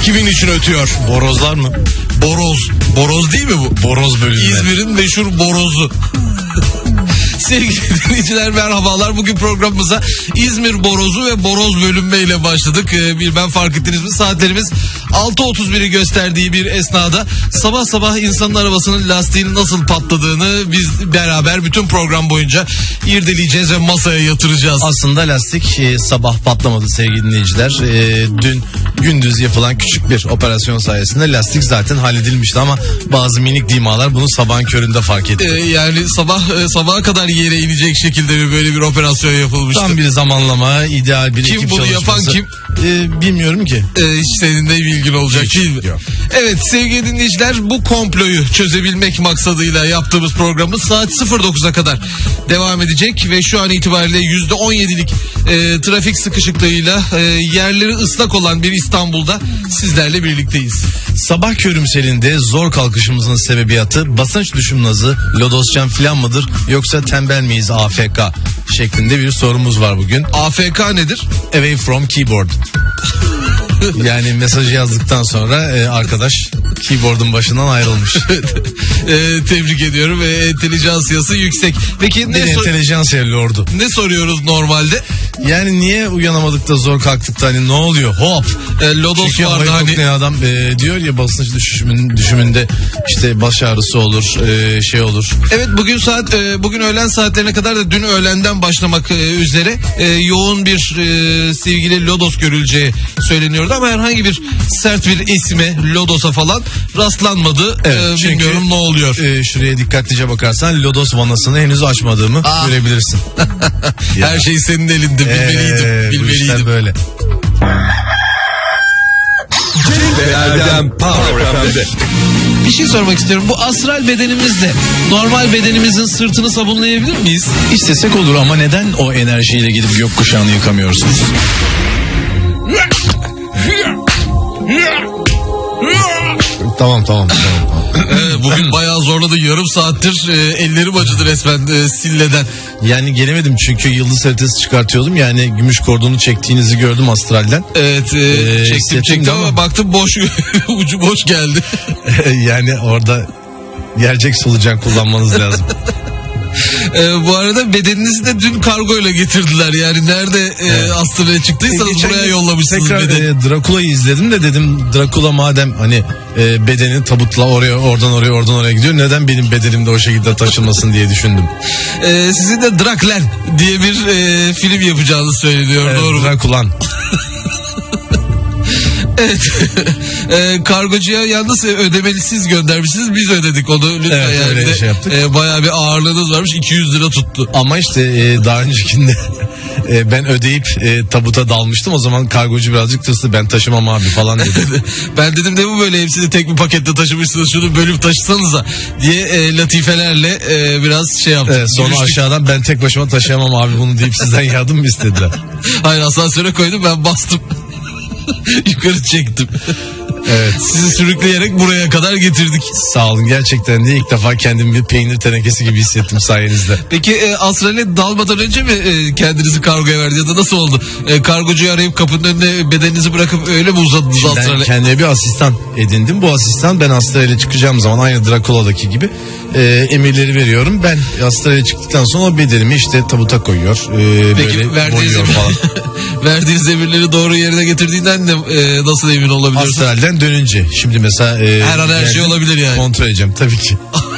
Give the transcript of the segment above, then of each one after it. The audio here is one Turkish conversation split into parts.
kimin için ötüyor? Borozlar mı? Boroz. Boroz değil mi bu? Boroz bölümü. İzmir'in meşhur borozu. Sevgili dinleyiciler, merhabalar. Bugün programımıza İzmir borozu ve boroz bölünmeyle başladık. Bilmem fark ettiniz mi? Saatlerimiz 6.31'i gösterdiği bir esnada sabah sabah insanın arabasının lastiğinin nasıl patladığını biz beraber bütün program boyunca irdeleyeceğiz ve masaya yatıracağız. Aslında lastik sabah patlamadı sevgili dinleyiciler. Dün gündüz yapılan küçük bir operasyon sayesinde lastik zaten halledilmişti ama bazı minik dimalar bunu sabahın köründe fark etti. Yani sabaha kadar yere inecek şekilde böyle bir operasyon yapılmıştı. Tam bir zamanlama, ideal bir kim ekip bunu çalışması. Yapan kim? Bilmiyorum ki. Hiç senin de bilgin olacak Hiç, değil mi? yok. Evet sevgili dinleyiciler, bu komployu çözebilmek maksadıyla yaptığımız programımız saat 09'a kadar devam edecek ve şu an itibariyle %17'lik trafik sıkışıklığıyla yerleri ıslak olan bir İstanbul'da sizlerle birlikteyiz. Sabah körümselinde zor kalkışımızın sebebiyatı basınç düşümnazı, lodoscan filan mıdır yoksa tembel miyiz AFK şeklinde bir sorumuz var bugün. AFK nedir? Away from keyboard. Yani mesajı yazdıktan sonra arkadaş keyboard'un başından ayrılmış. Tebrik ediyorum ve entelijansiyası yüksek. Peki entelijansiya lordu. Ne soruyoruz normalde? Yani niye uyanamadık da zor kalktık da hani ne oluyor? Hop. Lodos çünkü vardı hani. Adam diyor ya basınç düşümünde işte baş ağrısı olur, şey olur. Evet, bugün öğlen saatlerine kadar da dün öğlenden başlamak üzere yoğun bir sevgili lodos görüleceği söyleniyordu ama herhangi bir sert bir esime, lodosa falan rastlanmadı. Evet, bilmiyorum ne oluyor. Şuraya dikkatlice bakarsan lodos vanasını henüz açmadığımı görebilirsin. Her şey senin elinde, bilmeliydim. Bu işler böyle. Erdem Power FM'de. Bir şey sormak istiyorum. Bu astral bedenimizle normal bedenimizin sırtını sabunlayabilir miyiz? İstesek olur ama neden o enerjiyle gidip gökkuşağını yıkamıyorsunuz? Tamam. Bugün bayağı zorladı. Yarım saattir ellerim acıdı resmen silleden. Yani gelemedim çünkü yıldız haritası çıkartıyordum. Yani gümüş kordonu çektiğinizi gördüm astralden. Evet, çektim ama baktım boş ucu boş geldi. Yani orada gerçek solucan kullanmanız lazım. Bu arada bedeninizi de dün kargoyla getirdiler. Yani nerede astrale çıktıysanız buraya yollamışsınız bedeni. Drakula'yı izledim de dedim Drakula madem hani bedeni tabutla oradan oraya gidiyor, neden benim bedenim de o şekilde taşınmasın diye düşündüm. Sizin de Draklen diye bir film yapacağınız söyleniyor, doğru mu? Drakulan. Evet. Kargocuya yalnız ödemeli siz göndermişsiniz, biz ödedik onu lütfen. Evet, yani öyle şey yaptık. Bayağı bir ağırlığınız varmış, 200 lira tuttu. Ama işte daha öncekinde ben ödeyip tabuta dalmıştım, o zaman kargocu birazcık tırstı, ben taşımam abi falan dedi. Ben dedim de bu böyle hepsini tek bir pakette taşımışsınız, şunu bölüp taşısanıza diye latifelerle biraz şey yaptık. Evet, sonra aşağıdan ben tek başıma taşıyamam abi bunu deyip sizden yardım mı istediler? Hayır, asansöre koydum, ben bastım. Yukarı çektim. Evet. Sizi sürükleyerek buraya kadar getirdik. Sağ olun, gerçekten de ilk defa kendimi bir peynir tenekesi gibi hissettim sayenizde. Peki astrale dalmadan önce mi kendinizi kargoya verdiniz ya da nasıl oldu? Kargocuyu arayıp kapının önüne bedeninizi bırakıp öyle mi uzadınız astrale? Ben kendime bir asistan edindim. Bu asistan ben astrale çıkacağım zaman aynı Drakula'daki gibi emirleri veriyorum. Ben astrale çıktıktan sonra o bedenimi işte tabuta koyuyor. Peki boyuyor falan. Verdiğiniz emirleri doğru yerine getirdiğinden de nasıl emin olabiliyorsun? Astralden dönünce. Şimdi mesela her an her şey olabilir yani. Kontrol edeceğim tabii ki.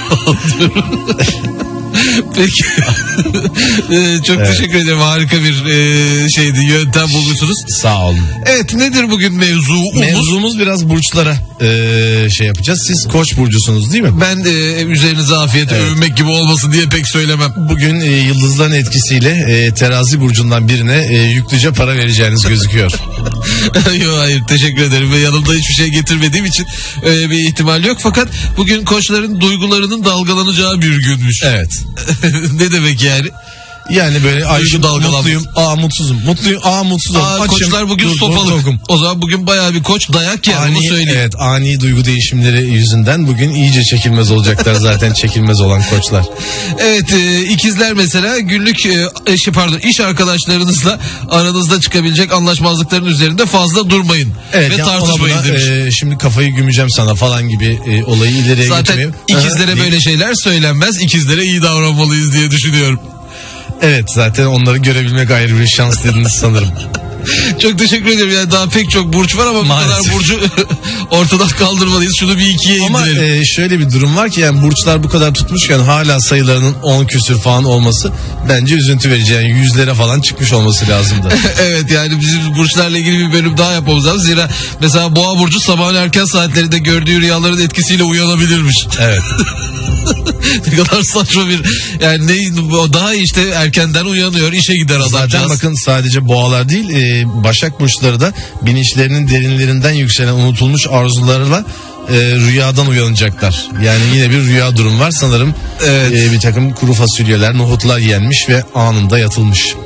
Peki. Çok teşekkür ederim. Harika bir yöntem bulmuşsunuz. Sağ olun. Evet, nedir bugün mevzumuz? Mevzumuz biraz burçlara şey yapacağız. Siz Koç burcusunuz değil mi? Ben üzerinize afiyet övünmek gibi olmasın diye pek söylemem. Bugün yıldızların etkisiyle terazi burcundan birine yüklüce para vereceğiniz gözüküyor. Yok, hayır, teşekkür ederim ve yanımda hiçbir şey getirmediğim için bir ihtimal yok. Fakat bugün koçların duygularının dalgalanacağı bir günmüş. Evet. Ne demek yani? Yani böyle ay Duygu dalgalanması. mutluyum, mutsuzum. Mutluyum, mutsuzum. Koçlar bugün sopalık. O zaman bugün bayağı bir koç dayak yer, onu söyleyeyim. Evet, ani duygu değişimleri yüzünden bugün iyice çekilmez olacaklar zaten çekilmez olan koçlar. Evet, ikizler mesela günlük iş arkadaşlarınızla aranızda çıkabilecek anlaşmazlıkların üzerinde fazla durmayın Evet, ve ya tartışmayın buna, demiş. şimdi kafayı gümeceğim sana falan gibi olayı ileriye Zaten götürmeyeyim. ikizlere böyle şeyler söylenmez. İkizlere iyi davranmalıyız diye düşünüyorum. Evet, zaten onları görebilmek ayrı bir şans dediniz sanırım. Çok teşekkür ederim. Yani daha pek çok burç var ama Maalesef. bu kadar burcu ortadan kaldırmalıyız. Şunu bir ikiye indirelim. Ama şöyle bir durum var ki yani burçlar bu kadar tutmuşken hala sayılarının 10 küsür falan olması bence üzüntü verici. Yani yüzlere falan çıkmış olması lazımdı. Evet, yani bizim burçlarla ilgili bir bölüm daha yapmamız lazım. Zira mesela Boğa burcu sabahın erken saatlerinde gördüğü rüyaların etkisiyle uyanabilirmiş. Evet. Ne kadar saçma bir, yani daha işte erkenden uyanıyor, işe gider adamcağız. Zaten bakın sadece boğalar değil Başak burçları da bilinçlerinin derinlerinden yükselen unutulmuş arzularla rüyadan uyanacaklar. Yani yine bir rüya durum var sanırım. Evet. Bir takım kuru fasulyeler, nohutlar yenmiş ve anında yatılmış.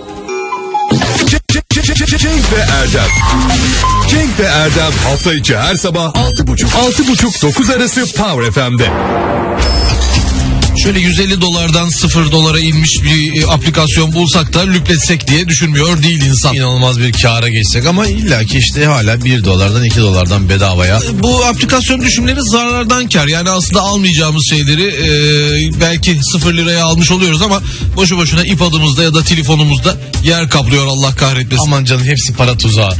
Cenk ve Erdem. Cenk ve Erdem hafta içi her sabah 6.30-9 arası Power FM'de. Şöyle 150 dolardan 0 dolara inmiş bir aplikasyon bulsak da lüpletsek diye düşünmüyor değil insan. İnanılmaz bir kâra geçsek ama illaki işte hala 1 dolardan 2 dolardan bedavaya. Bu aplikasyon düşümleri zarardan kar. Yani aslında almayacağımız şeyleri belki 0 liraya almış oluyoruz ama boşu boşuna ip adımızda ya da telefonumuzda yer kaplıyor, Allah kahretmesin. Aman canım, hepsi para tuzağı.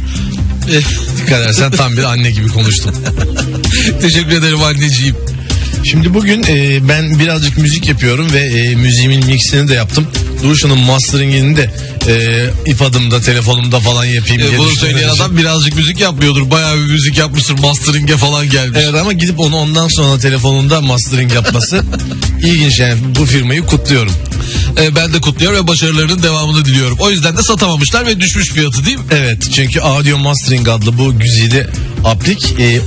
Dikkat edersen tam bir anne gibi konuştum. Teşekkür ederim anneciğim. Şimdi bugün ben birazcık müzik yapıyorum ve müziğimin mixini de yaptım. Duruşunun masteringini de ip adımda, telefonumda falan yapayım diye Bunu söyleyen adam birazcık müzik yapmıyordur. Bayağı bir müzik yapmıştır, mastering'e falan gelmiş. Evet, ama gidip onu ondan sonra telefonunda mastering yapması ilginç yani. Bu firmayı kutluyorum. Ben de kutluyor ve başarılarının devamını diliyorum. O yüzden de satamamışlar ve düşmüş fiyatı, değil mi? Evet, çünkü Audio Mastering adlı bu güzide aplik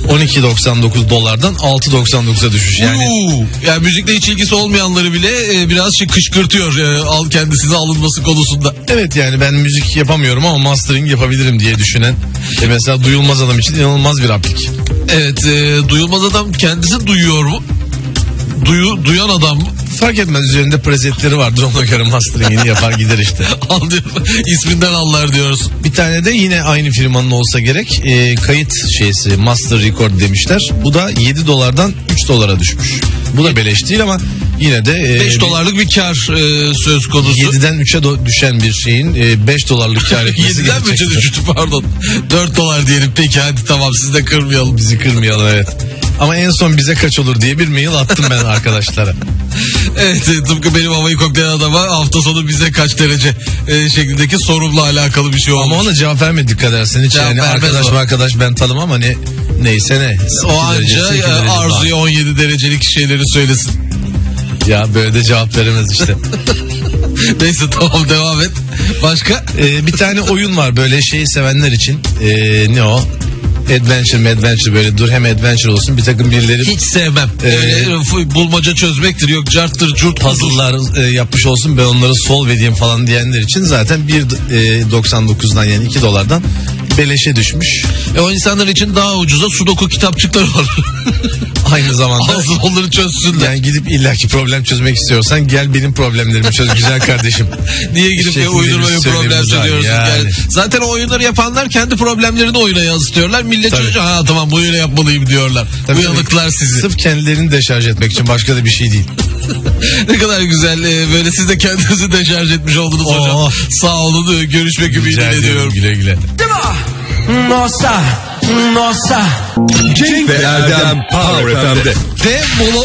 12.99 dolardan 6.99'a düşmüş. Yani müzikle hiç ilgisi olmayanları bile biraz kışkırtıyor kendisine alınması konusunda. Evet, yani ben müzik yapamıyorum ama mastering yapabilirim diye düşünen mesela duyulmaz adam için inanılmaz bir aplik. Evet, duyulmaz adam kendisi duyuyor mu? Duyan adam mı? Fark etmez, üzerinde presetleri vardır, ona göre masteringini yapar gider işte. İsminden anlar diyoruz. Bir tane de yine aynı firmanın olsa gerek kayıt şeysi, master record demişler. Bu da 7 dolardan 3 dolara düşmüş. Bu da beleş değil ama yine de 5 dolarlık bir kar söz konusu. 7'den 3'e düşen bir şeyin 5 dolarlık kar etmesi 7'den 3'e düştü, pardon. 4 dolar diyelim, peki hadi tamam, siz de kırmayalım. Bizi kırmayalım, evet. Ama en son bize kaç olur diye bir mail attım ben arkadaşlara. Evet, tıpkı benim havayı koklayan adama hafta sonu bize kaç derece şeklindeki sorumla alakalı bir şey olmuş. Ama ona cevap vermedi, dikkat edersen hiç. Yani arkadaş ben tanımam ama neyse ne. O anca Arzu'ya 17 derecelik şeyleri söylesin. Ya böyle de cevap veremez işte. Neyse tamam, devam et. Başka? Bir tane oyun var böyle şeyi sevenler için. Ne o? Adventure böyle dur, hem adventure olsun, bir takım birileri hiç sevmem. Bulmaca çözmektir, yok carttır curt puzzle'lar yapmış olsun, ben onları solve edeyim falan diyenler için zaten 1.99'dan yani 2 dolardan beleşe düşmüş. O insanlar için daha ucuza sudoku kitapçıkları var. Aynı zamanda onları çözsünler. Yani gidip illaki problem çözmek istiyorsan gel benim problemlerimi çöz güzel kardeşim. Niye gidip uydurma bir problem çözüyorsun? Yani. Zaten o oyunları yapanlar kendi problemlerini oyuna yansıtıyorlar. Millet çocuğu tamam bu oyunu yapmalıyım diyorlar. Uyanıklar sizi. Sırf kendilerini deşarj etmek için, başka da bir şey değil. Ne kadar güzel, böyle siz de kendinizi deşarj etmiş oldunuz hocam. Sağ olun, görüşmek ümidiyle ediyorum. Güle güle. Nossa. Cenk ve Erdem Power FM'de. Ve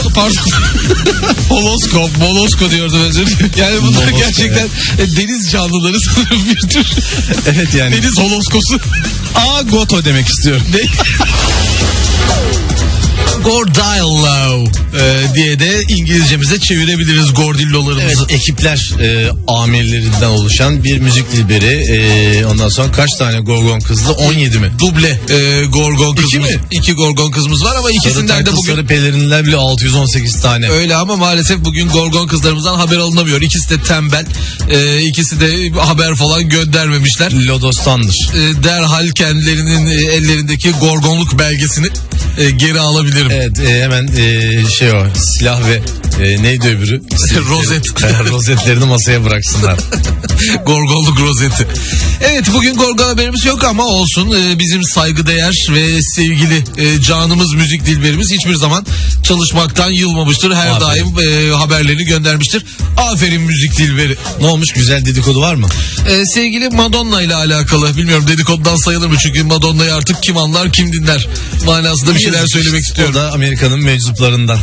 Molosko diyordum, özür dilerim. Yani bunlar gerçekten deniz canlıları sanırım bir tür. Evet yani. Deniz holoskosu. Goto demek istiyorum. Gordillo. diye de İngilizcemize çevirebiliriz gordillolarımızı. Evet, ekipler amirlerinden oluşan bir müzik dilberi. Ondan sonra kaç tane gorgon kızdı? 17 mi? Duble gorgon kızımız. mi? 2 gorgon kızımız var ama ikisinden de bugün... Sarı pelerinler bile 618 tane. Öyle ama maalesef bugün gorgon kızlarımızdan haber alınamıyor. İkisi de tembel. İkisi de haber falan göndermemişler. Lodos'tandır. Derhal kendilerinin ellerindeki gorgonluk belgesini geri alabilirim. Evet, hemen o silah ve neydi öbürü? Rozet. Rozetlerini masaya bıraksınlar. Gorgonluk rozeti. Evet, bugün gorgon haberimiz yok ama olsun. Bizim saygıdeğer ve sevgili canımız müzik dilberimiz hiçbir zaman çalışmaktan yılmamıştır. Her Aferin. daim haberlerini göndermiştir. Aferin müzik dilberi. Ne olmuş, güzel dedikodu var mı? Sevgili Madonna ile alakalı, bilmiyorum dedikodudan sayılır mı, çünkü Madonna'yı artık kim anlar kim dinler manasında bir şeyler söylemek istiyorum. O da Amerika'nın meczuplarından.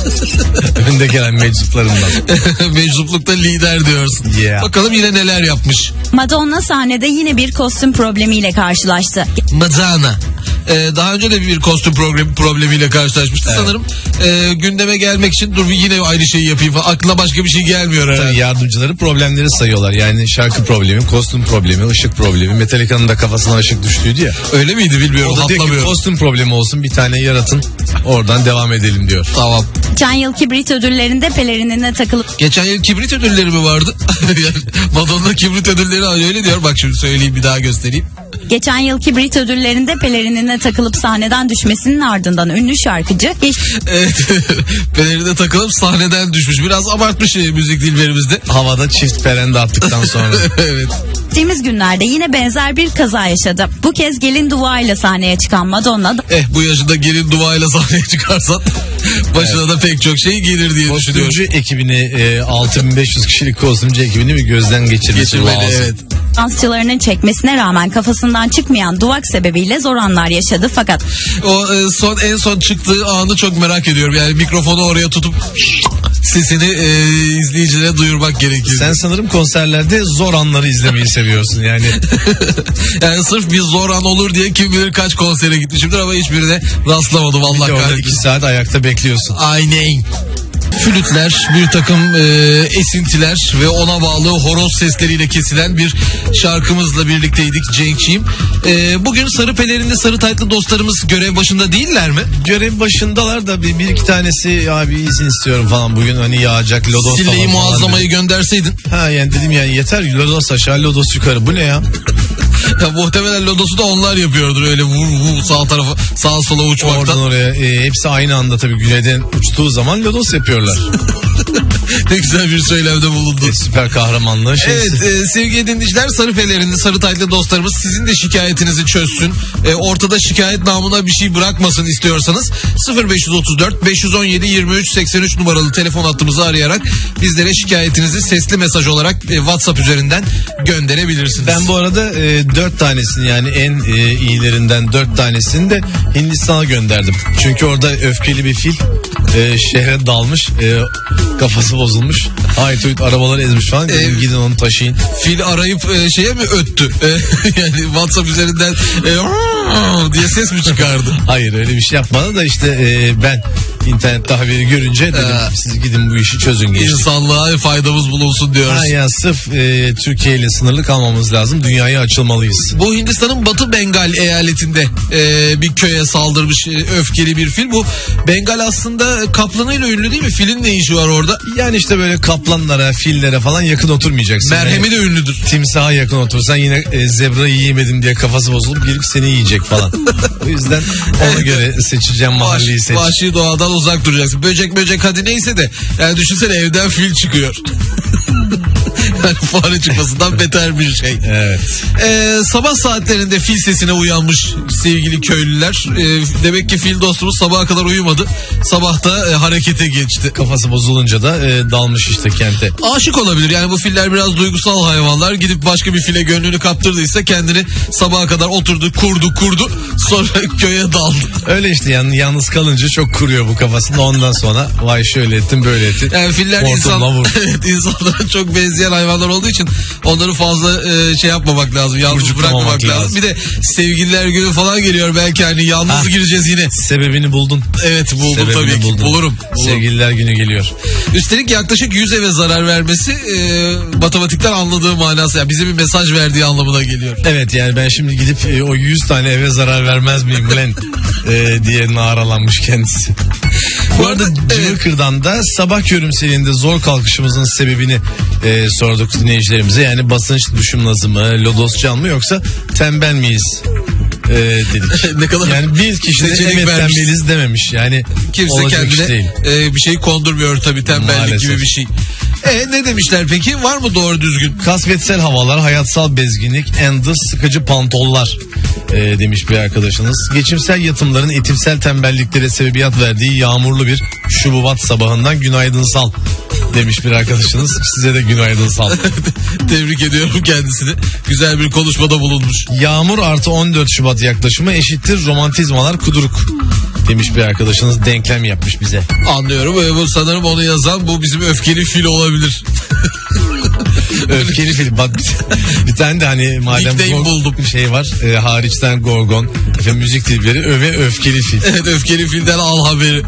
Önde gelen meczuplarından. Meczuplukta lider diyorsun. Yeah. Bakalım yine neler yapmış. Madonna sahnede yine bir kostüm problemiyle karşılaştı. Madonna. Daha önce de bir kostüm problemiyle karşılaşmıştı. Evet. Sanırım gündeme gelmek için dur yine aynı şeyi yapayım falan. Aklına başka bir şey gelmiyor herhalde. Tabii yardımcıları problemleri sayıyorlar. Yani şarkı problemi, kostüm problemi, ışık problemi. Metallica'nın da kafasına ışık düştüydü ya. Öyle miydi bilmiyorum. O da diyor ki kostüm problemi olsun, bir tane yaratın. Oradan devam edelim diyor. Tamam. Geçen yıl kibrit ödüllerinde pelerinine takılıp... Geçen yıl kibrit ödülleri mi vardı? Madonna kibrit ödülleri öyle diyor. Bak şimdi söyleyeyim, bir daha göstereyim. Geçen yıl kibrit ödüllerinde pelerinine takılıp sahneden düşmesinin ardından ünlü şarkıcı... Evet, pelerine takılıp sahneden düşmüş. Biraz abartmış müzik dilberimizde. Havada çift perende attıktan sonra. Evet. Geçtiğimiz günlerde yine benzer bir kaza yaşadı. Bu kez gelin duayla sahneye çıkan Madonna... Bu yaşında gelin duayla sahneye çıkarsan başına da pek çok şey gelir diye düşünüyorum. Kostümcü ekibini 6500 kişilik kostümcü ekibini bir gözden geçirmesi lazım. Evet. Dansçılarının çekmesine rağmen kafasından çıkmayan duvak sebebiyle zor anlar yaşadı fakat... O en son çıktığı anı çok merak ediyorum. Yani mikrofonu oraya tutup sesini izleyicilere duyurmak gerekiyor. Sen sanırım konserlerde zor anları izlemeyi seviyorsun yani. Yani sırf bir zor an olur diye kim bilir kaç konsere gitmişimdir ama hiçbirine rastlamadım. Allah kahretsin. 2 saat ayakta bekliyorsun. Aynen. Flütler, bir takım esintiler ve ona bağlı horoz sesleriyle kesilen bir şarkımızla birlikteydik Cenk'ciğim. Bugün sarı pelerinli sarı taytlı dostlarımız görev başında değiller mi? Görev başındalar da bir iki tanesi abi izin istiyorum falan, bugün hani yağacak lodos Silleyi falan muazzamayı gönderseydin. Yani dedim yani yeter, lodos aşağı lodos yukarı, bu ne ya? Ya muhtemelen lodosu da onlar yapıyordur, öyle vur sağ tarafa sağa sola uçmaktan. Oradan oraya hepsi aynı anda tabii güneyden uçtuğu zaman lodos yapıyorlar. Ne güzel bir söylemde bulundu. Süper kahramanlığı şeysi. Evet, sevgili dinleyiciler, sarı pelerinli sarı taytlı dostlarımız sizin de şikayetinizi çözsün. Ortada şikayet namına bir şey bırakmasın istiyorsanız 0534 517 23 83 numaralı telefon hattımızı arayarak bizlere şikayetinizi sesli mesaj olarak WhatsApp üzerinden gönderebilirsiniz. Ben bu arada 4 tanesini, yani en iyilerinden 4 tanesini de Hindistan'a gönderdim. Çünkü orada öfkeli bir fil şehre dalmış, kafası bozulmuş. Hayt arabaları ezmiş falan. Gidin onu taşıyın. Fil arayıp şeye mi öttü? Yani WhatsApp üzerinden diye ses mi çıkardı? Hayır, öyle bir şey yapmadı da işte ben internette haberi görünce dedim siz gidin bu işi çözün geçti. İnsanlığa faydamız bulunsun diyoruz. Yani sırf Türkiye ile sınırlı kalmamız lazım. Dünyaya açılmalıyız. Bu Hindistan'ın Batı Bengal eyaletinde bir köye saldırmış öfkeli bir fil. Bu Bengal aslında kaplanıyla ünlü değil mi? Filin ne işi var orada? Yani işte böyle kaplanlara, fillere falan yakın oturmayacaksın. Merhemi de ünlüdür. Timsaha yakın otursan yine zebra yiyemedim diye kafası bozulup gelip seni yiyecek falan. O yüzden ona göre seçeceğim, mahalleyi seç. Vahşi doğadan uzak duracaksın. Böcek hadi neyse de. Yani düşünsene evden fil çıkıyor. Yani fare çıkmasından beter bir şey. Evet. Sabah saatlerinde fil sesine uyanmış sevgili köylüler. Demek ki fil dostumuz sabaha kadar uyumadı. Sabah da harekete geçti. Kafası bozulunca da dalmış işte kente. Aşık olabilir. Yani bu filler biraz duygusal hayvanlar. Gidip başka bir file gönlünü kaptırdıysa kendini sabaha kadar oturdu, kurdu. Sonra köye daldı. Öyle işte, yani yalnız kalınca çok kuruyor bu kafasında. Ondan sonra vay şöyle ettim böyle ettim. Yani filler insanlara çok benzeyen hayvanlar olduğu için onları fazla şey yapmamak lazım. Yalnız Kurcuklamamak bırakmamak lazım. lazım. Bir de sevgililer günü falan geliyor belki hani yalnız gireceğiz yine. Sebebini buldun. Evet buldum Sebebini tabii ki. buldun. Bulurum. Sevgililer günü geliyor. Üstelik yaklaşık 100 eve zarar vermesi matematikten anladığı manası. Yani bize bir mesaj verdiği anlamına geliyor. Evet yani ben şimdi gidip o 100 tane eve zarar vermez miyim lan diye naralanmış kendisi. Bu arada Cıvıkır'dan da sabah körümseliğinde zor kalkışımızın sebebini sorduk dinleyicilerimize. Yani basınç düşüm mı, lodos can mı yoksa tembel miyiz dedik. Ne kadar yani bir kişi de seçenek evet vermiş. tembeliz dememiş. Yani Kimse olacak iş kendine değil. bir şey kondurmuyor tabii, tembellik Maalesef. gibi bir şey. Ne demişler peki? Var mı doğru düzgün? Kasvetsel havalar, hayatsal bezginlik, endız, sıkıcı pantollar demiş bir arkadaşınız. Geçimsel yatımların etimsel tembelliklere sebebiyet verdiği yağmurlu bir Şubat sabahından günaydın sal demiş bir arkadaşınız. Size de günaydın sal. Tebrik ediyorum kendisini. Güzel bir konuşmada bulunmuş. Yağmur artı 14 Şubat yaklaşımı eşittir romantizmalar kuduruk demiş bir arkadaşınız, denklem yapmış bize. Anlıyorum. Bu sanırım onu yazan bu bizim öfkeli fil olabilir. Öfkeli film. Bak bir tane de hani madem Nickname buldum. şey var hariçten Gorgon müzik tipleri ve öfkeli film. Evet, öfkeli filden al haberi.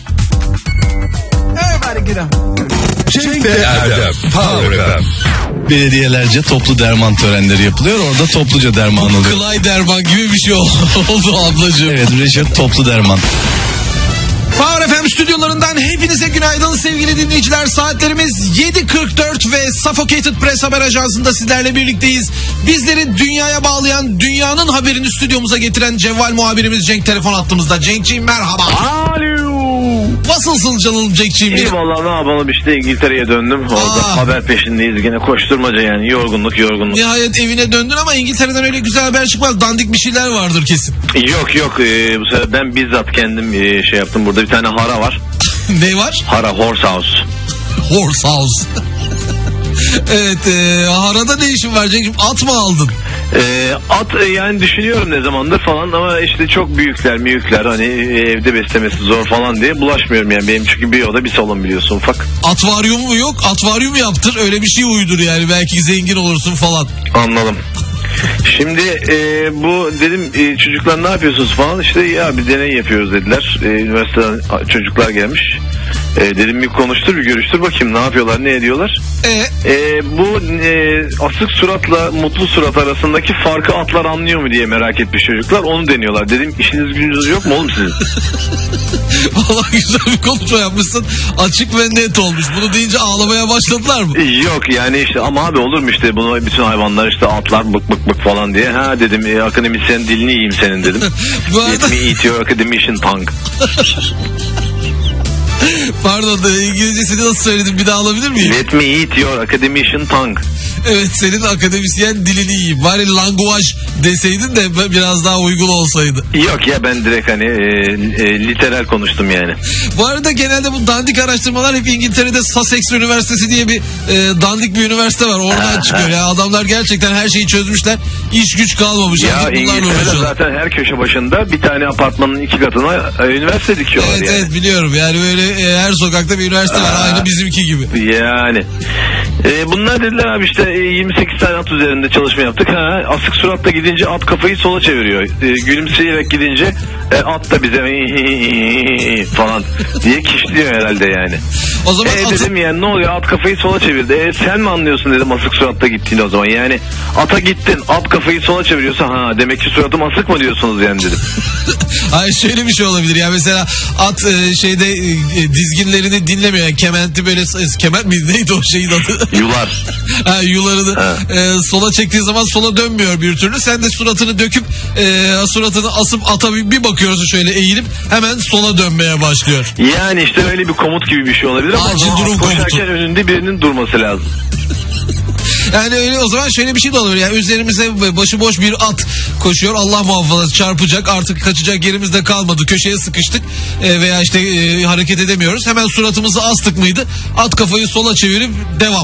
Cenk ve Erdem Power FM. Belediyelerce toplu derman törenleri yapılıyor. Orada topluca derman alıyor. Kılay derman gibi bir şey oldu ablacığım. Evet, Recep toplu derman. Power FM stüdyolarından hepinize günaydın sevgili dinleyiciler. Saatlerimiz 7.44 ve Suffocated Press Haber Ajansı'nda sizlerle birlikteyiz. Bizleri dünyaya bağlayan, dünyanın haberini stüdyomuza getiren cevval muhabirimiz Cenk telefon hattımızda. Cenk'ciğim merhaba. Alo. Nasılsın canım Cenk'ciğim? İyi valla, ne yapalım işte, İngiltere'ye döndüm. Orada haber peşindeyiz yine, koşturmaca yani, yorgunluk. Nihayet evine döndün ama İngiltere'den öyle güzel haber çıkmaz. Dandik bir şeyler vardır kesin. Yok bu sefer ben bizzat kendim şey yaptım. Burada bir tane hara var. Ne var? Hara, horse house. Horse house. Evet, harada ne işin var Cenk'ciğim? At mı aldın? At yani düşünüyorum ne zamandır falan, ama işte çok büyükler hani evde beslemesi zor falan diye bulaşmıyorum yani. Benim çünkü bir oda bir salon, biliyorsun, ufak. Akvaryum mu yok? Akvaryum yaptır, öyle bir şey uydur yani, belki zengin olursun falan. Anladım. Şimdi bu dedim, çocuklar ne yapıyorsunuz falan, işte ya bir deney yapıyoruz dediler. Üniversiteden çocuklar gelmiş. Dedim bir konuştur, bir görüştür bakayım ne yapıyorlar, ne ediyorlar. Bu asık suratla mutlu surat arasındaki farkı atlar anlıyor mu diye merak etmiş çocuklar. Onu deniyorlar. Dedim işiniz gücünüz yok mu oğlum sizin? Vallahi güzel bir konuşma yapmışsın. Açık ve net olmuş. Bunu deyince ağlamaya başladılar mı? Yok yani işte, ama abi olur mu işte, bunu bütün hayvanlar işte atlar bık falan diye. Ha dedim, akademisyen dilini yiyeyim senin dedim. Bu arada... Let me eat your academician tongue. Pardon, İngilizcesini nasıl söyledim, bir daha alabilir miyim? Let me eat your academician tongue. Evet, senin akademisyen dilini yiyeyim. Bari language deseydin de biraz daha uygun olsaydı. Yok ya, ben direkt hani literal konuştum yani. Bu arada genelde bu dandik araştırmalar hep İngiltere'de Sussex Üniversitesi diye bir dandik bir üniversite var. Oradan çıkıyor ya. Adamlar gerçekten her şeyi çözmüşler. İş güç kalmamış. Ya İngiltere'de zaten her köşe başında bir tane apartmanın 2 katına üniversite dikiyorlar evet, yani. Evet biliyorum yani, böyle her sokakta bir üniversite var, aynı bizimki gibi. Yani bunlar dediler abi işte 28 tane at üzerinde çalışma yaptık. Asık suratla gidince at kafayı sola çeviriyor. Gülümseyerek gidince at da bize falan diye kişliyor herhalde yani. O zaman dedim yani ne oluyor, at kafayı sola çevirdi. Sen mi anlıyorsun dedim asık suratla gittiğini o zaman. Yani ata gittin, at kafayı sola çeviriyorsa demek ki suratım asık mı diyorsunuz yani dedim. Hayır, şöyle bir şey olabilir ya, mesela at dizginlerini dinlemiyor yani, kementi böyle, kement mi neydi o şeyin adı? Yular. Yularını sola çektiği zaman sola dönmüyor bir türlü. Sen de suratını döküp suratını asıp ata bir bakıyorsun şöyle eğilip hemen sola dönmeye başlıyor. Yani işte öyle bir komut gibi bir şey olabilir ama acil durum komutu. önünde birinin durması lazım. Yani öyle, o zaman şöyle bir şey de olur yani, üzerimize başıboş bir at koşuyor, Allah muhafaza çarpacak, artık kaçacak yerimiz de kalmadı, köşeye sıkıştık veya işte hareket edemiyoruz, hemen suratımızı astık mıydı, at kafayı sola çevirip devam.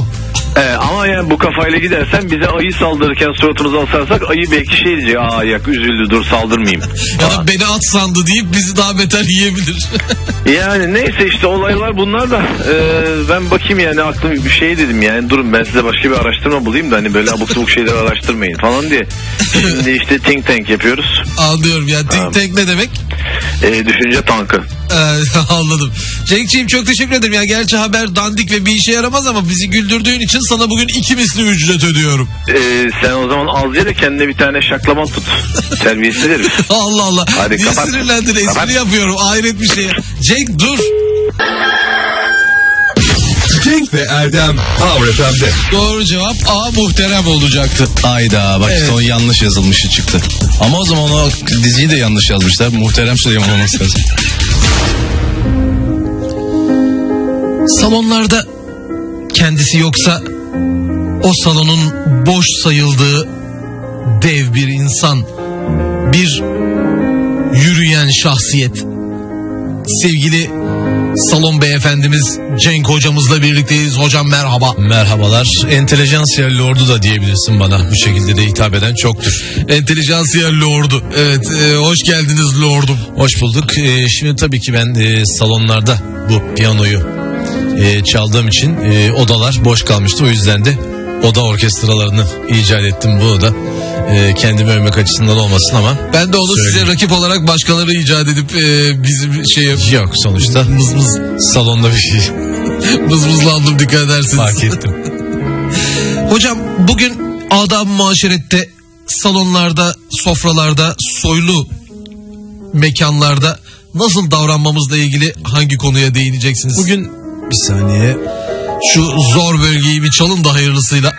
Ama yani bu kafayla gidersen bize ayı saldırırken suratımıza asarsak ayı belki şey diyecek. Yak üzüldü, dur saldırmayayım. Ya da beni at sandı deyip bizi daha beter yiyebilir. Yani neyse işte olaylar bunlar da ben bakayım yani aklım bir şey dedim yani durun ben size başka bir araştırma bulayım da hani böyle abuk sabuk şeyleri araştırmayın falan diye. Şimdi işte think tank yapıyoruz. Anlıyorum ya, think tank ne demek? Düşünce tankı. Anladım. Cenk'ciğim çok teşekkür ederim ya. Gerçi haber dandik ve bir işe yaramaz ama bizi güldürdüğün için sana bugün 2 misli ücret ödüyorum. Sen o zaman az ye de kendine bir tane şaklaman tut. Terbiyesiz herif. Allah Allah. Hadi niye kapat. sinirlendin? Espri Kapat. yapıyorum. Hayret bir şey. Cenk dur. Cenk ve Erdem Power FM'de. Doğru cevap A muhterem olacaktı. Ayda bak işte o yanlış yazılmışı çıktı. Ama o zaman o diziyi de yanlış yazmışlar. Muhterem Süleyman olması lazım. Salonlarda kendisi yoksa o salonun boş sayıldığı dev bir insan, bir yürüyen şahsiyet. Sevgili salon beyefendimiz Cenk hocamızla birlikteyiz. Hocam merhaba. Merhabalar. Entelejansiya lordu da diyebilirsin bana. Bu şekilde de hitap eden çoktur. Entelejansiya lordu. Evet, hoş geldiniz lordum. Hoş bulduk. Şimdi tabii ki ben salonlarda bu piyanoyu çaldığım için odalar boş kalmıştı. O yüzden de oda orkestralarını icat ettim. Bunu da kendimi övmek açısından olmasın ama. Ben de onu söyleyeyim. size rakip olarak başkaları icat edip bizim Yok sonuçta. mız Salonda bir şey mızmızlandım, dikkat edersiniz. fark ettim. Hocam bugün adab-ı maşerette, salonlarda, sofralarda, soylu mekanlarda nasıl davranmamızla ilgili hangi konuya değineceksiniz? Bugün bir saniye. Şu zor bölgeyi bir çalın da hayırlısıyla.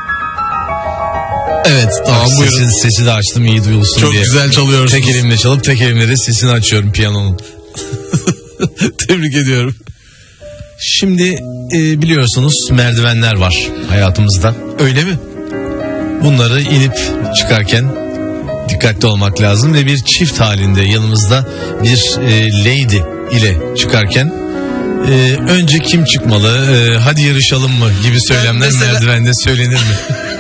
Evet tamam, buyurun. Sesi de açtım iyi duyulsun Çok diye. güzel çalıyorsunuz. Tek elimle çalıp tek elimle de sesini açıyorum piyanonun. Tebrik ediyorum. Şimdi biliyorsunuz merdivenler var hayatımızda. Öyle mi? Bunları inip çıkarken dikkatli olmak lazım ve bir çift halinde yanımızda bir lady ile çıkarken önce kim çıkmalı, hadi yarışalım mı gibi söylemler mesela... merdivende söylenir mi?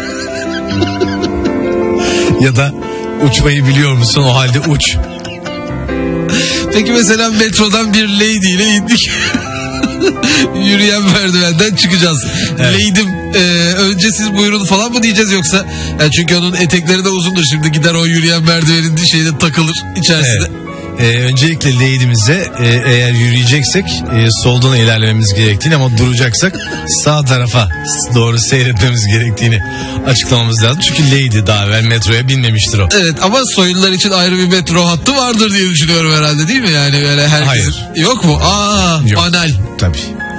Ya da uçmayı biliyor musun, o halde uç. Peki mesela metrodan bir lady ile indik. Yürüyen merdivenden çıkacağız. Evet. Lady'm önce siz buyurun falan mı diyeceğiz yoksa? Yani çünkü onun etekleri de uzundur, şimdi gider o yürüyen merdivenin şeyde takılır içerisinde. Evet. Öncelikle lady'mize eğer yürüyeceksek soldan ilerlememiz gerektiğini, ama duracaksak sağ tarafa doğru seyretmemiz gerektiğini açıklamamız lazım. Çünkü lady daha evvel metroya binmemiştir o. Evet, ama soylular için ayrı bir metro hattı vardır diye düşünüyorum herhalde, değil mi? Yani böyle herkes... Hayır. Yok mu? Yok. Panel. Tabii.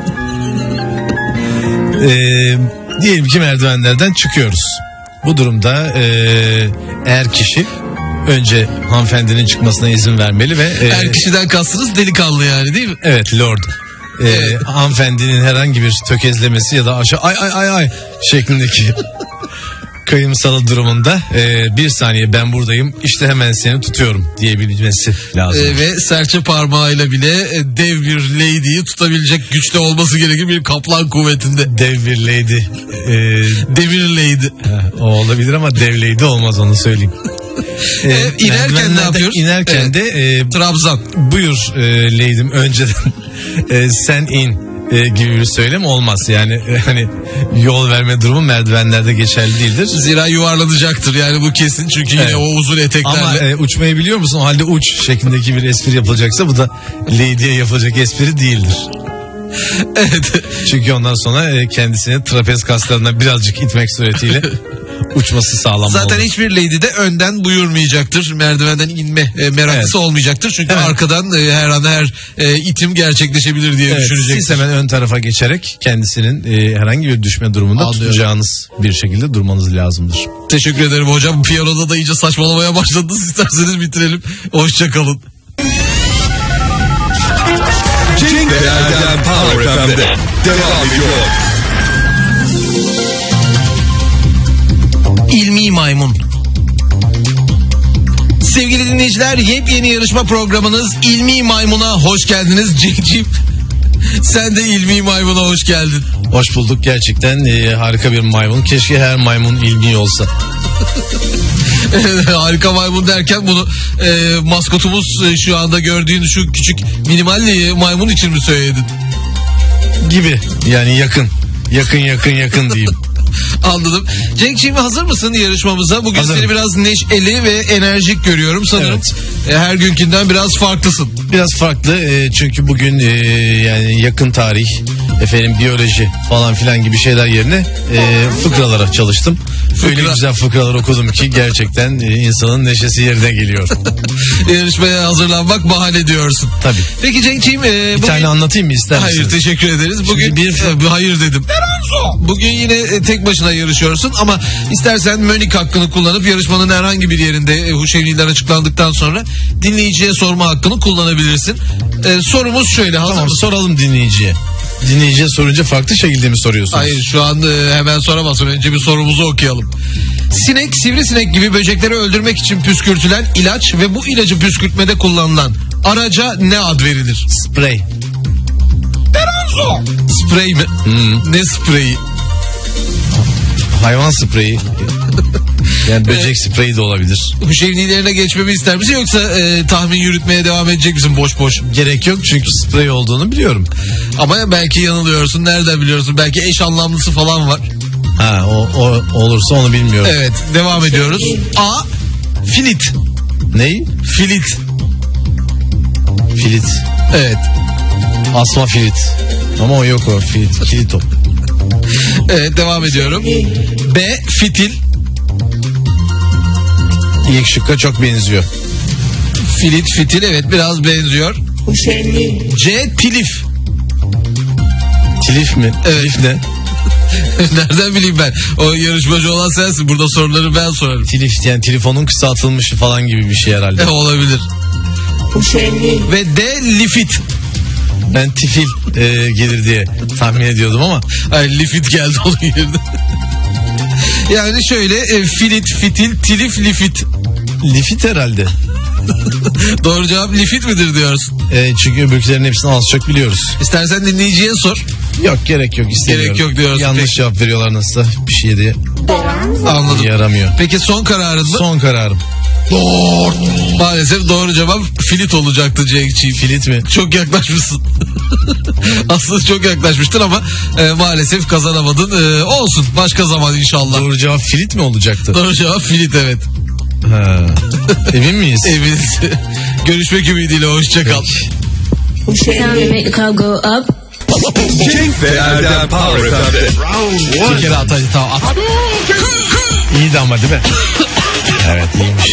Diyelim ki merdivenlerden çıkıyoruz. Bu durumda eğer kişi önce hanımefendinin çıkmasına izin vermeli ve... Her kişiden kastınız delikanlı yani, değil mi? Evet, lord. Hanımefendinin herhangi bir tökezlemesi ya da aşağı ay şeklindeki kayımsalı durumunda bir saniye ben buradayım, işte hemen seni tutuyorum diyebilmesi lazım. Ve serçe parmağıyla bile dev bir lady'yi tutabilecek güçte olması gerekir, bir kaplan kuvvetinde. Dev bir lady. Devir lady. O olabilir ama dev lady olmaz, onu söyleyeyim. İnerken ne yapıyoruz? İnerken de Trabzan. buyur lady'm önceden sen in gibi bir söylem olmaz. Yani hani yol verme durumu merdivenlerde geçerli değildir. Zira yuvarlanacaktır yani, bu kesin, çünkü yine Evet. o uzun eteklerle. Ama uçmayı biliyor musun? O halde uç şeklindeki bir espri yapılacaksa bu da lady'ye yapılacak espri değildir. Evet. Çünkü ondan sonra kendisini trapez kaslarından birazcık itmek suretiyle uçması sağlanmalı. Zaten hiçbir lady de önden buyurmayacaktır. Merdivenden inme meraklısı olmayacaktır. Çünkü Evet. arkadan her an itim gerçekleşebilir diye düşünecektir. Siz hemen ön tarafa geçerek kendisinin herhangi bir düşme durumunda Anlıyorum. tutacağınız bir şekilde durmanız lazımdır. Teşekkür ederim hocam. Piyanoda da iyice saçmalamaya başladınız. İsterseniz bitirelim. Hoşçakalın. Cenk ve Erdem Power FM'de devam ediyor. İlmi maymun. Sevgili dinleyiciler, yepyeni yarışma programınız İlmi Maymun'a hoş geldiniz. Cenk'ciğim, sen de İlmi Maymun'a hoş geldin. Hoş bulduk. Gerçekten harika bir maymun. Keşke her maymun ilmi olsa. Harika maymun derken bunu maskotumuz şu anda gördüğün şu küçük minimal maymun için mi söyledin? Gibi. Yani yakın diyeyim. Anladım. Cenk'ciğim hazır mısın yarışmamıza? Bugün Hazırım. seni biraz neşeli ve enerjik görüyorum sanırım. Evet. Her günkünden biraz farklısın. Biraz farklı çünkü bugün yani yakın tarih, biyoloji falan filan gibi şeyler yerine fıkralara çalıştım. Öyle güzel fıkralar okudum ki gerçekten insanın neşesi yerine geliyor. Yarışmaya hazırlanmak bahane diyorsun. Tabii. Peki Cenk'ciğim Bir tane anlatayım mı ister misin? Hayır, teşekkür ederiz. Bugün hayır dedim. Bugün yine tek başına yarışıyorsun ama istersen Mönik hakkını kullanıp yarışmanın herhangi bir yerinde Huşevniler açıklandıktan sonra dinleyiciye sorma hakkını kullanabilirsin. Sorumuz şöyle. Tamam, soralım dinleyiciye. Dinleyiciye sorunca farklı şekilde mi soruyorsunuz? Hayır, şu an hemen soramazsın. Önce bir sorumuzu okuyalım. Sinek, sivrisinek gibi böcekleri öldürmek için püskürtülen ilaç ve bu ilacı püskürtmede kullanılan araca ne ad verilir? Sprey. Sprey mi? Ne spreyi? Hayvan spreyi. Yani böcek spreyi de olabilir. Huşevnilerine geçmemi ister misin yoksa tahmin yürütmeye devam edecek misin boş boş? Gerek yok çünkü sprey olduğunu biliyorum. Ama belki yanılıyorsun. Nereden biliyorsun? Belki eş anlamlısı falan var. Ha, o olursa onu bilmiyorum. Evet, devam ediyoruz. A. Filit. Ney? Filit. Filit. Evet. Asma filit. Ama o yok, o filit. Kilit o. Evet, devam ediyorum. B. Fitil. İlk şıkka çok benziyor. Filit, fitil, evet, biraz benziyor. C. Tilif. Tilif mi? Evet. Tilif ne? Nereden bileyim ben? O yarışmacı olan sensin. Burada soruları ben sorarım. Tilif yani telefonun kısaltılmışı falan gibi bir şey herhalde. Olabilir. Ve D. Lifit. Ben tifil gelir diye tahmin ediyordum ama. Hayır, lifit geldi onun yerine. Yani şöyle filit, fitil, tilif, lifit. Lifit herhalde. Doğru cevap lifit midir diyorsun? Çünkü öbürkülerin hepsini az çok biliyoruz. İstersen dinleyiciye sor. Yok, gerek yok, istemiyorum. Gerek yok diyorsun. Yanlış Peki. cevap veriyorlar nasılsa bir şey diye. Anladım. Yaramıyor. Peki son kararın mı? Son kararım. Doğru. Maalesef doğru cevap filit olacaktı Cenk'ciğim. Filit mi? Çok yaklaşmışsın. Aslında çok yaklaşmıştın ama maalesef kazanamadın. Olsun, başka zaman inşallah. Doğru cevap filit mi olacaktı? Doğru cevap filit, evet. Ha. Emin miyiz? Eminiz. Görüşmek ümidiyle, hoşçakal. Cenk ve Erdem Power FM'de. Bir kere at, hadi tamam at. İyiydi ama değil mi? Evet, iyiymiş.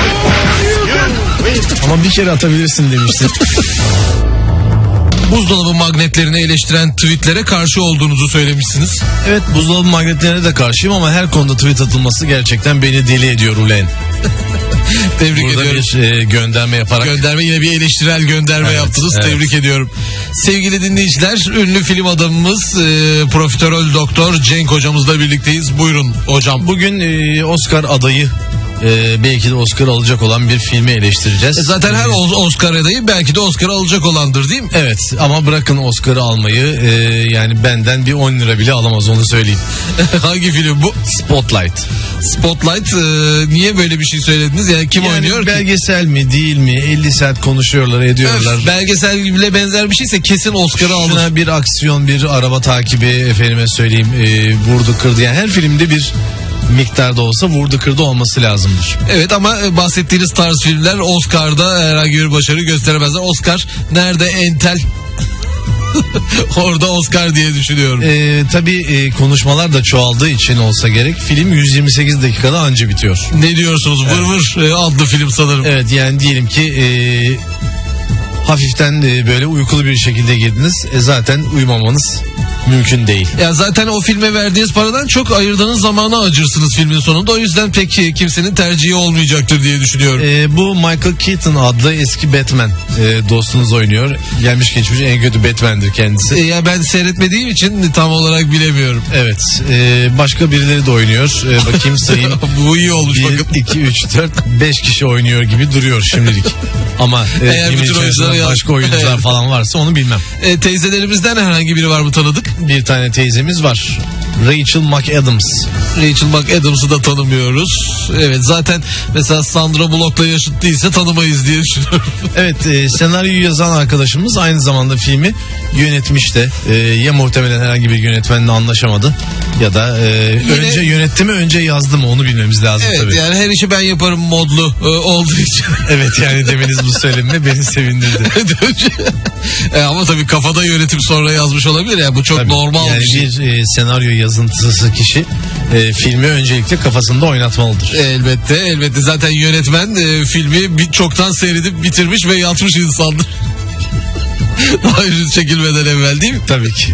Ama bir kere atabilirsin demiştin. Buzdolabı magnetlerini eleştiren tweetlere karşı olduğunuzu söylemişsiniz. Evet, buzdolabı magnetlerine de karşıyım ama her konuda tweet atılması gerçekten beni deli ediyor ulen. Tebrik Burada ediyorum. bir gönderme yaparak. Yine bir eleştirel gönderme Evet, yaptınız. evet. Tebrik ediyorum. Sevgili dinleyiciler, ünlü film adamımız Profiterol Doktor Cenk hocamızla birlikteyiz. Buyurun hocam. Bugün Oscar adayı, belki de Oscar alacak olan bir filmi eleştireceğiz. Zaten her Oscar adayı belki de Oscar alacak olandır, değil mi? Evet, ama bırakın Oscar'ı almayı, yani benden bir 10 lira bile alamaz, onu söyleyeyim. Hangi film bu? Spotlight. Spotlight. Niye böyle bir şey söylediniz? Yani kim oynuyor ki? Belgesel mi değil mi? 50 saat konuşuyorlar ediyorlar. Belgesel bile benzer bir şeyse kesin Oscar'ı alır. Şuna bir aksiyon, bir araba takibi, efendime söyleyeyim, vurdu kırdı. Yani her filmde bir miktarda olsa vurdu kırdı olması lazımdır. Evet, ama bahsettiğiniz tarz filmler Oscar'da herhangi bir başarı gösteremezler. Oscar nerede? Entel. Orada Oscar diye düşünüyorum. Tabii konuşmalar da çoğaldığı için olsa gerek film 128 dakikada anca bitiyor. Ne diyorsunuz? Vır vır adlı film sanırım. Evet, yani diyelim ki hafiften böyle uykulu bir şekilde girdiniz. Zaten uyumamanız mümkün değil. Ya zaten o filme verdiğiniz paradan çok ayırdığınız zamana acırsınız filmin sonunda. O yüzden pek kimsenin tercihi olmayacaktır diye düşünüyorum. Bu Michael Keaton adlı eski Batman dostunuz oynuyor. Gelmiş geçmiş en kötü Batman'dir kendisi. Ya ben seyretmediğim için tam olarak bilemiyorum. Evet. Başka birileri de oynuyor. Bakayım sayayım. Bu iyi olmuş 1, bakın. 2, 3, 4, 5 kişi oynuyor gibi duruyor şimdilik. Ama eğer bütün oyunculara başka oyuncular Evet. falan varsa onu bilmem. Teyzelerimizden herhangi biri var mı tanıdık? Bir tane teyzemiz var. Rachel McAdams. Rachel McAdams'ı da tanımıyoruz. Evet, zaten mesela Sandra Bullock'la yaşıt değilse tanımayız diye düşünüyorum. Evet, senaryoyu yazan arkadaşımız aynı zamanda filmi yönetmiş de. Ya muhtemelen herhangi bir yönetmenle anlaşamadı ya da önce yönetti mi önce yazdı mı onu bilmemiz lazım Evet, tabii. yani her işi ben yaparım modlu olduğu için. Evet, yani demeniz bu söylemi beni sevindirdi. Ama tabii kafada yönetim sonra yazmış olabilir ya, bu çok Tabii, normal yani bir şey. bir senaryo yazıntısı kişi filmi öncelikle kafasında oynatmalıdır. Elbette zaten yönetmen filmi çoktan seyredip bitirmiş ve yatmış insandır. Daha henüz çekilmeden evvel, değil mi? Tabii ki.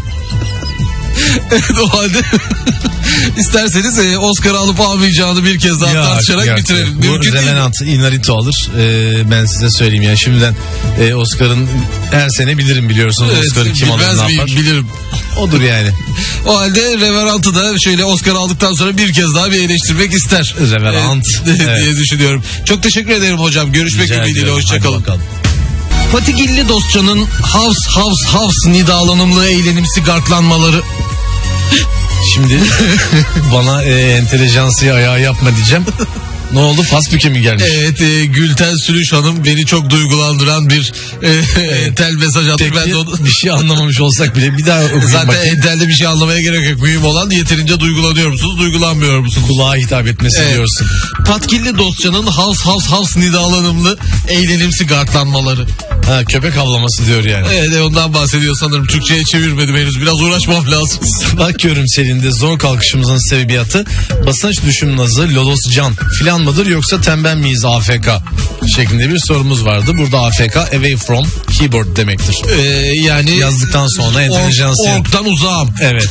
Evet, o halde isterseniz Oscar alıp almayacağını bir kez daha tartışarak bitirelim. Bu Mümkün değil mi? Revenant Inarito alır. Ben size söyleyeyim ya. Şimdiden Oscar'ın her sene bilirim, biliyorsunuz. Evet, Oscar'ı kim alır, bilmez ne miyim? yapar. Bilirim. Odur yani. O halde Revenant'ı da şöyle Oscar aldıktan sonra bir kez daha bir eleştirmek ister. Revenant. diye Evet. düşünüyorum. Çok teşekkür ederim hocam. Görüşmek Rica ümidiyle. ediyorum. Hoşçakalın. Hadi bakalım. Patigilli Dostça'nın havs nidalanımlı eğlenimsi garklanmaları. Şimdi bana entelejansiye ayağı yapma diyeceğim. Ne oldu? Fasbük'e mi gelmiş? Evet, Gülten Sülüş Hanım beni çok duygulandıran bir entel mesaj attı. Peki, Ben de onu... bir şey anlamamış olsak bile bir daha okuyayım Zaten bakayım. entelde bir şey anlamaya gerek yok. Mühim olan yeterince duygulanıyor musunuz, duygulanmıyor musunuz? Kulağa hitap etmesi Evet. diyorsun. Patkilli Dostça'nın havs nidalanımlı eğlenimsi garklanmaları. Ha, köpek havlaması diyor yani. Evet, ondan bahsediyor sanırım. Türkçe'ye çevirmedim henüz. Biraz uğraşmam lazım. Sabah körümselinde zor kalkışımızın sebebiyatı basınç düşümnazı Lodos Can filan mıdır yoksa tembel miyiz AFK şeklinde bir sorumuz vardı. Burada AFK away from keyboard demektir. Yani Yazdıktan sonra entelejansiye... Ork'tan uzağım. Evet.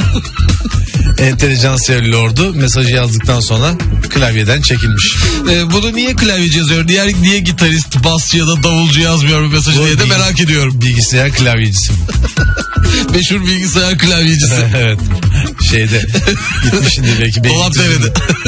Entelejansiye lordu mesajı yazdıktan sonra klavyeden çekilmiş. Bunu niye klavyeci yazıyor? Niye gitarist, basçı ya da davulcu yazmıyor bu mesajı diye de merak ediyorum. Bilgisayar klavyecisi. Meşhur bilgisayar klavyecisi. Evet. Şeyde gitmişindir belki. Dolapdere'de.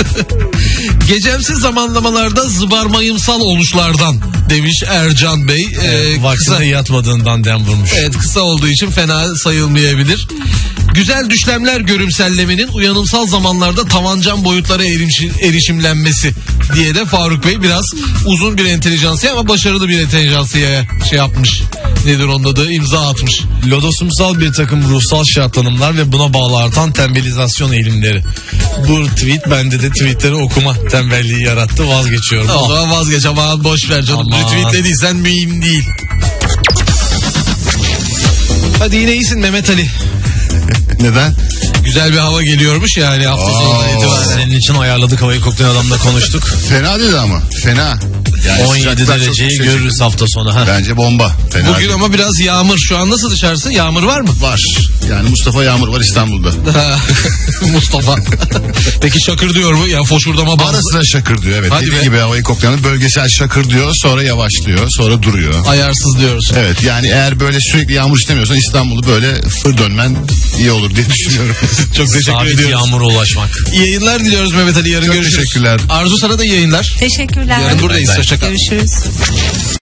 Gecemsiz zamanlamalarda zıbarmayımsal oluşlardan demiş Ercan Bey. Vaktinde yatmadığından dem vurmuş. Evet, kısa olduğu için fena sayılmayabilir. Güzel düşlemler görümsellemenin uyanımsal zamanlarda tavancan boyutlara erişimlenmesi diye de Faruk Bey biraz uzun bir entelijansiye ama başarılı bir entelijansiyeye şey yapmış. Nedir onun adı? İmza atmış. Lodosumsal bir takım ruhsal şartlanımlar ve buna bağlı artan tembelizasyon eğilimleri. Bu tweet bende de tweetleri okuma tembelliği yarattı, vazgeçiyorum. O zaman vazgeç, ama boş ver canım. Aman. Retweetlediysen mühim değil. Hadi yine iyisin Mehmet Ali. Neden? Güzel bir hava geliyormuş yani hafta sonundan itibaren. Senin için ayarladık havayı koklayan adamla konuştuk. Fena değil ama. Fena. Yani 17 sıcaklar çok dereceyi yüksek. görürüz hafta sonu. Ha. Bence bomba. Fena Bugün değil. ama biraz yağmur. Şu an nasıl dışarısı? Yağmur var mı? Var. Yani Mustafa Yağmur var İstanbul'da. Mustafa. Peki şakır diyor mu? Ya foşurdama Ara bazı sıra şakır diyor. Evet. Hadi Dediği be. gibi havayı koklayan bölgesel şakır diyor. Sonra yavaşlıyor. Sonra duruyor. ayarsız diyoruz. Evet, yani eğer böyle sürekli yağmur istemiyorsan İstanbul'u böyle fır dönmen iyi olur diye düşünüyorum. Çok teşekkür Sabit ediyoruz. yağmura ulaşmak. İyi yayınlar diliyoruz Mehmet Ali. Yarın Çok görüşürüz. teşekkürler. Arzu, sana da iyi yayınlar. Teşekkürler. Yarın buradayız. Hoşça kal. Görüşürüz.